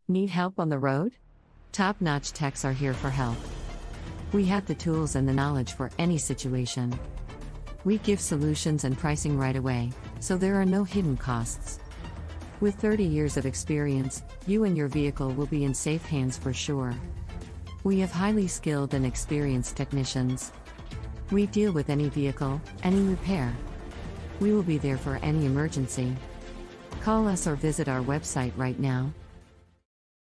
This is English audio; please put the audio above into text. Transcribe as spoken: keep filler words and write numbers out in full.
Need help on the road? Top-notch techs are here for help. We have the tools and the knowledge for any situation. We give solutions and pricing right away, so there are no hidden costs. With thirty years of experience, you and your vehicle will be in safe hands for sure. We have highly skilled and experienced technicians. We deal with any vehicle, any repair. We will be there for any emergency. Call us or visit our website right now.